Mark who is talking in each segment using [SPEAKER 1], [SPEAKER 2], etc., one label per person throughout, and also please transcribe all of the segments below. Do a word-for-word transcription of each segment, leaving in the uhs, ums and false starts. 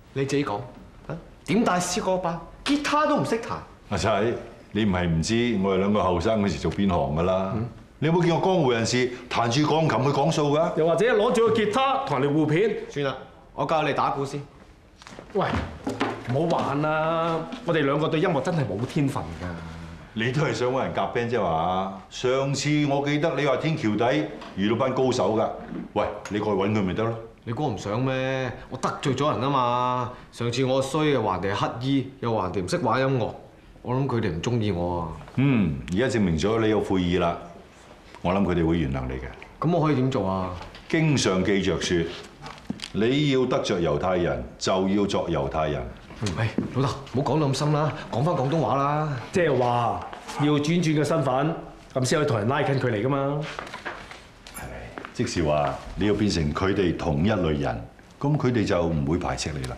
[SPEAKER 1] 你自己講啊？點帶詩歌班？吉他都唔識彈。
[SPEAKER 2] 阿仔，你唔係唔知，我哋兩個後生嗰時做邊行㗎啦。你有冇見過江湖人士彈住鋼琴去講數㗎？
[SPEAKER 3] 又或者攞住個吉他同人哋互片？
[SPEAKER 1] 算啦，我教你打鼓先。
[SPEAKER 3] 喂，唔好玩啦！我哋兩個對音樂真係冇天分㗎。
[SPEAKER 2] 你都係想揾人夾 band 啫嘛？上次我記得你話天橋底遇到班高手㗎。喂，你過去揾佢咪得咯？
[SPEAKER 1] 你估我唔想咩？我得罪咗人啊嘛！上次我衰又話人哋係乞衣，又話人哋唔識玩音樂，我諗佢哋唔中意我啊。
[SPEAKER 2] 嗯，而家證明咗你有悔意啦。我諗佢哋會原諒你嘅。
[SPEAKER 1] 咁我可以點做啊？
[SPEAKER 2] 經上記着說，你要得着猶太人，就要作猶太人。
[SPEAKER 1] 喂，老豆，唔好講到咁深啦，講翻廣東話啦。
[SPEAKER 3] 即係話要轉轉個身份，咁先可以同人拉近距離㗎嘛。
[SPEAKER 2] 即是話你要變成佢哋同一類人，咁佢哋就唔會排斥你啦。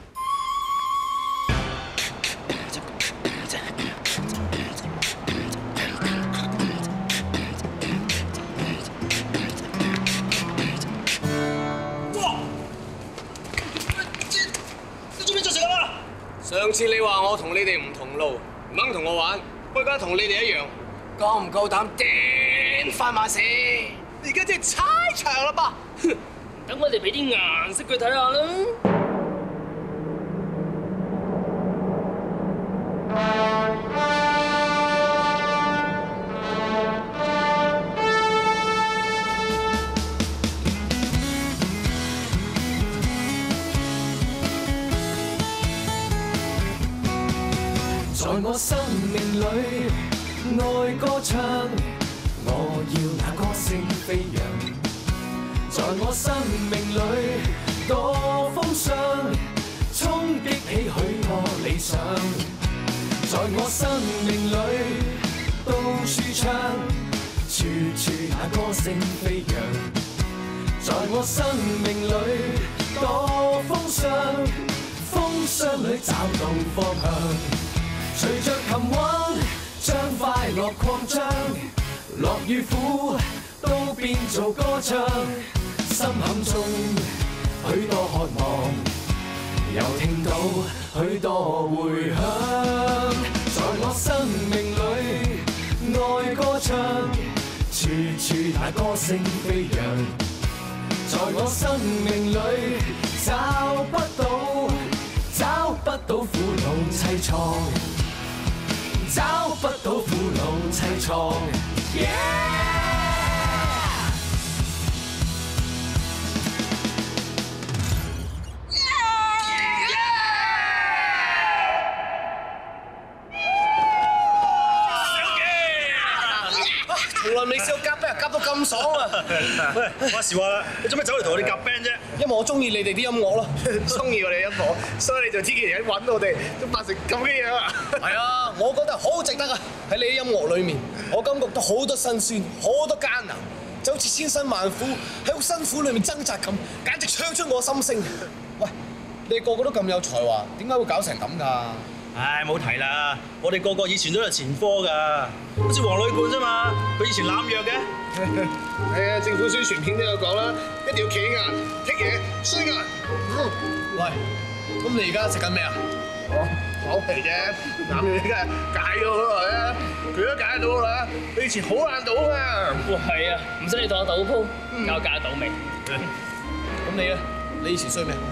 [SPEAKER 1] 上次你話我同你哋唔同路，唔肯同我玩，我而家同你哋一樣，夠唔夠膽掟翻馬屎？而家即係踩場啦吧？
[SPEAKER 4] 等我哋俾啲顏色佢睇下啦。
[SPEAKER 5] 在我生命裏，愛歌唱，我要那歌聲飛揚。在我生命裏，多風霜，衝擊起許多理想。在我生命裏，到處唱，處處那歌聲飛揚。在我生命裏，多風霜，風霜裏找到方向。隨着琴韻，將快樂擴張，樂與苦都變做歌唱，心坎中許多渴望，又聽到許多迴響。在我生命裏，愛歌唱，處處那歌聲飛揚。在我生命裏，找不到，找不到苦惱凄愴。找不到苦惱凄愴。Yeah!
[SPEAKER 1] 從來未試過夾 band 夾到咁爽啊！
[SPEAKER 6] 喂，話時話啦，你做咩走嚟同我哋夾 band 啫？
[SPEAKER 1] 因為我中意你哋啲音樂咯，中意我哋音樂，所以你就天氣人揾我哋，都扮成咁嘅樣啊！係啊，我覺得好值得啊！喺你啲音樂裏面，我感覺到好多辛酸，好多艱難，就好似千辛萬苦喺好辛苦裏面掙扎咁，簡直唱出我心聲。喂，你哋個個都咁有才華，點解會搞成咁㗎？
[SPEAKER 6] 唉，冇提啦，我哋個個以前都係前科㗎，好似黃女冠啫嘛，佢以前濫藥嘅。
[SPEAKER 1] 係啊，政府宣傳片都有講啦，一定要企硬、剔嘢、衰硬。喂，咁你而家食緊咩啊？我口皮啫，攬住你梗係戒咗好耐啦，佢都戒得到啦。你以前好難賭㗎。
[SPEAKER 4] 哇，係啊，唔使你同我賭鋪，教戒賭未？
[SPEAKER 1] 咁你咧？你以前衰咩？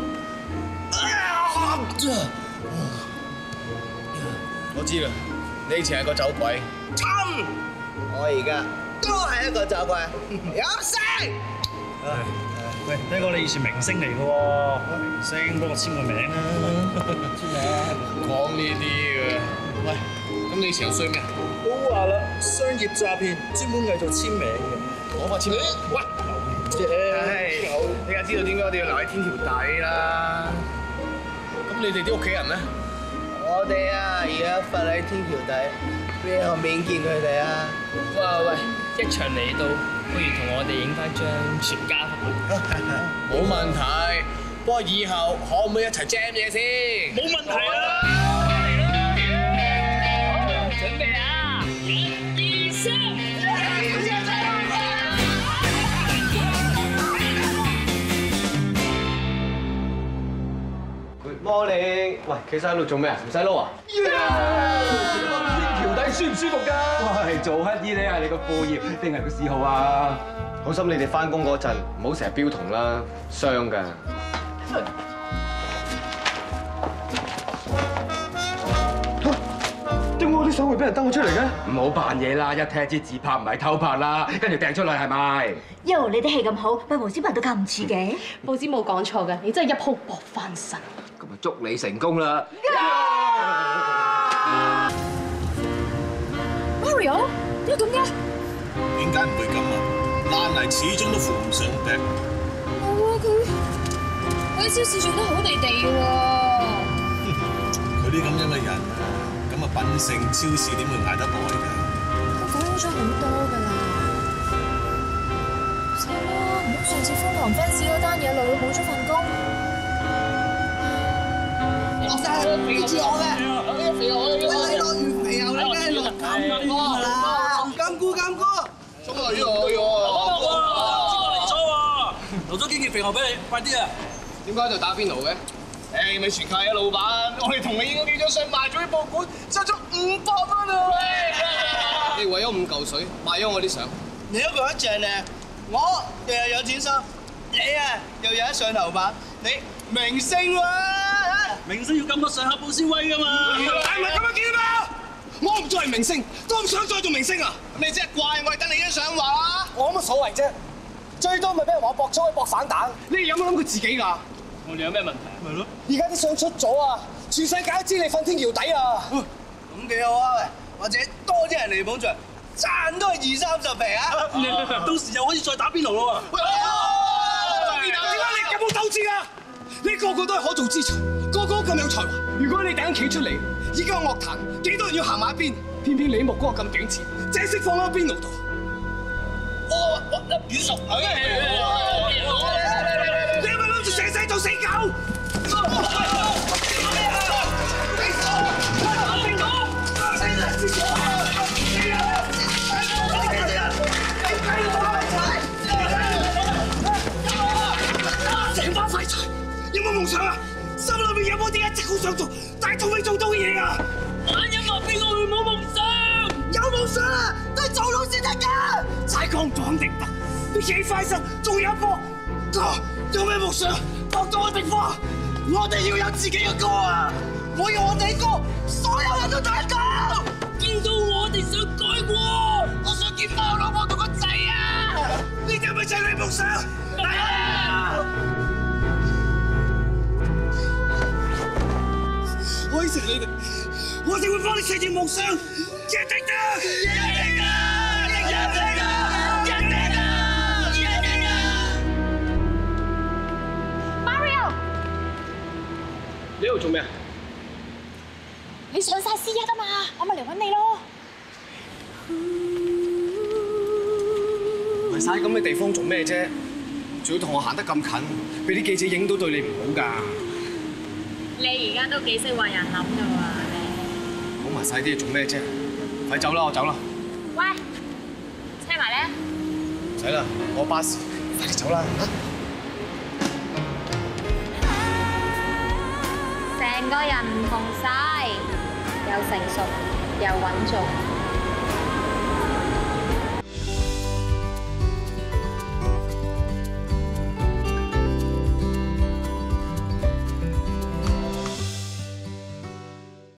[SPEAKER 1] 我知啦，你以前係個酒鬼。親，我而家都係一個酒鬼，飲死！
[SPEAKER 6] 喂，聽講你以前明星嚟嘅喎，明星幫我簽個名啦。
[SPEAKER 1] 簽名講呢啲嘅。喂，咁你以前又衰咩啊？
[SPEAKER 6] 都話啦，商業詐騙，專門偽造簽名嘅。
[SPEAKER 1] 我發簽名。喂，係，你梗係知道點解我哋要留喺天橋底啦。咁你哋啲屋企人咧？
[SPEAKER 7] 我哋啊，而家瞓喺天橋底，邊個面見佢哋啊？
[SPEAKER 4] 喂喂，一場嚟到，不如同我哋影翻張全家福。
[SPEAKER 1] 冇問題，不過以後可唔可以一齊 jam 嘢先？
[SPEAKER 6] 冇問題啦！
[SPEAKER 4] 準備啊！一、二、三。
[SPEAKER 1] 佢
[SPEAKER 7] Morning，喂，企晒喺度做咩啊？唔使撈啊？
[SPEAKER 3] 條底舒唔舒服㗎？
[SPEAKER 8] 喂，做乞衣咧係你個副業定係個嗜好啊？
[SPEAKER 7] 好心你哋翻工嗰陣唔好成日標同啦，傷㗎。
[SPEAKER 3] 點解我啲相會俾人登咗出嚟嘅？
[SPEAKER 8] 唔好扮嘢啦，一睇知自拍唔係偷拍啦，跟住掟出嚟係咪？
[SPEAKER 9] 喲，你啲戲咁好，喂無端拍到咁唔似嘅。
[SPEAKER 10] 報紙冇講錯嘅，你真係一鋪搏翻身。
[SPEAKER 8] 咁啊祝你成功啦
[SPEAKER 9] Mario， 點解咁嘅？
[SPEAKER 6] 點解唔會咁啊？爛泥始終都扶唔上壁。
[SPEAKER 9] 冇啊，佢佢喺超市做得好地地嘅喎。
[SPEAKER 6] 佢啲咁樣嘅人啊，咁啊品性超市點會捱得耐㗎？
[SPEAKER 9] 我講咗好多㗎啦。死啦！唔好上次瘋狂分子嗰單嘢，累到冇咗份工。
[SPEAKER 7] 落晒，記住我嘅。呢個肥牛，喂，你落完肥牛，你梗係落金菇啦。金菇，金菇。中來咗我喎。
[SPEAKER 6] 嚟咗喎，留咗幾件肥牛俾你，快啲啊！
[SPEAKER 7] 點解喺度打邊爐嘅？
[SPEAKER 1] 誒咪全靠啊，老闆！我哋同你影咗幾張相，賣咗啲報館，收咗五百蚊啊！
[SPEAKER 7] 你為咗五嚿水賣咗我啲相，
[SPEAKER 6] 你一個一隻咧，我日日有錢收，你啊又有得上頭版，你明星喎！明星要感覺上下報先威噶嘛！
[SPEAKER 1] 係咪咁樣叫啊？我唔再係明星，都唔想再做明星啊！你真係怪我係等你張相話啦！我有乜所謂啫？最多咪俾人話博彩博反彈。你哋有冇諗過自己㗎？
[SPEAKER 4] 我哋有咩問題？
[SPEAKER 6] 咪咯，
[SPEAKER 1] 而家啲相出咗啊，全世界都知你瞓天橋底啊！
[SPEAKER 6] 咁幾好啊！喂，或者多啲人嚟捧場，賺都係二三十皮啊！到時又可以再打邊爐咯喎！
[SPEAKER 1] 點解你有冇鬥志啊？你個個都係可造之才，個個都咁有才華。如果你突然企出嚟，而家樂壇幾多人要行埋一邊，偏偏你目光咁頂前，淨係識放喺邊爐度。
[SPEAKER 6] 我我一軟熟，
[SPEAKER 1] 你係咪諗住成世做死狗？成班廢柴，有冇夢想啊？心裏面有冇啲一直好想做，但係仲未做到嘅嘢啊？
[SPEAKER 4] 玩音樂邊個會冇夢想？
[SPEAKER 1] 有夢想啊，都係做到先得㗎。踩鋼就肯定得，你企快身，仲有一波。哥，有咩夢想？搏到我哋花，我哋要有自己嘅歌啊！我要我哋歌，所有人都大歌。
[SPEAKER 4] 見到我哋想改過，
[SPEAKER 1] 我想見翻我老婆同個仔啊！呢啲係咪就係你夢想？係啊！我應承你哋，我哋會幫你實現夢想，一定得！一定得！一定得！一定得！一定得
[SPEAKER 9] Mario，
[SPEAKER 7] 你喺度做咩啊？
[SPEAKER 9] 你上晒 C 一啊嘛，我咪嚟揾你咯。
[SPEAKER 1] 去晒咁嘅地方做咩啫？仲要同我行得咁近，俾啲記者影到對你唔好㗎。
[SPEAKER 10] 你而家都幾識為人諗㗎喎，你。
[SPEAKER 1] 講埋晒啲嘢做咩啫？快走啦，我走啦。
[SPEAKER 10] 喂，車埋咧。
[SPEAKER 1] 唔使啦，我巴士，快啲走啦嚇！
[SPEAKER 10] 成個人唔同晒，又成熟又穩重。